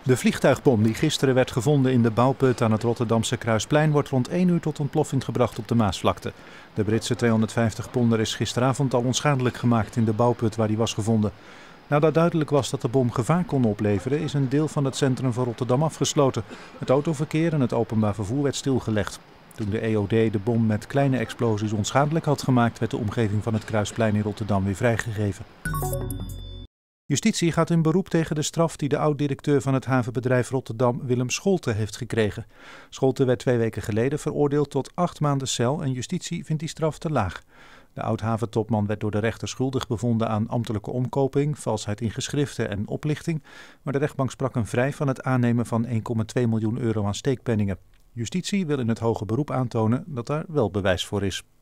De vliegtuigbom die gisteren werd gevonden in de bouwput aan het Rotterdamse Kruisplein wordt rond 1 uur tot ontploffing gebracht op de Maasvlakte. De Britse 250-ponder is gisteravond al onschadelijk gemaakt in de bouwput waar die was gevonden. Nadat duidelijk was dat de bom gevaar kon opleveren, is een deel van het centrum van Rotterdam afgesloten. Het autoverkeer en het openbaar vervoer werd stilgelegd. Toen de EOD de bom met kleine explosies onschadelijk had gemaakt, werd de omgeving van het Kruisplein in Rotterdam weer vrijgegeven. Justitie gaat in beroep tegen de straf die de oud-directeur van het havenbedrijf Rotterdam, Willem Scholte, heeft gekregen. Scholte werd 2 weken geleden veroordeeld tot 8 maanden cel en justitie vindt die straf te laag. De oud-haventopman werd door de rechter schuldig bevonden aan ambtelijke omkoping, valsheid in geschriften en oplichting, maar de rechtbank sprak hem vrij van het aannemen van 1,2 miljoen euro aan steekpenningen. Justitie wil in het hoge beroep aantonen dat daar wel bewijs voor is.